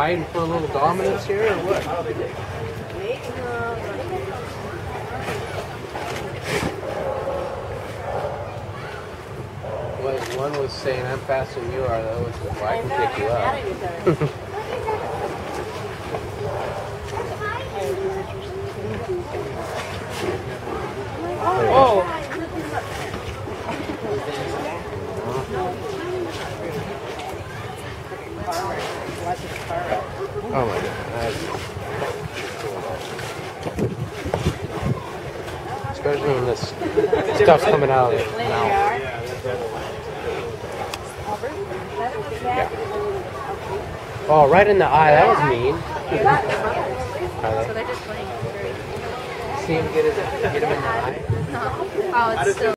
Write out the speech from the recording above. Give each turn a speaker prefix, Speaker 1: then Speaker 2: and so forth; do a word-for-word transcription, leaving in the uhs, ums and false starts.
Speaker 1: fighting for a little dominance here, or what? Well, one was saying, I'm faster than you are, the other one said, well, I can pick you up.
Speaker 2: Oh!
Speaker 1: Oh my god. Especially when this stuff's coming out of it now. Yeah. Oh, right in the eye. That was mean.
Speaker 3: So they're just playing.
Speaker 1: See him get, his, get him in the eye?
Speaker 3: Oh, it's still.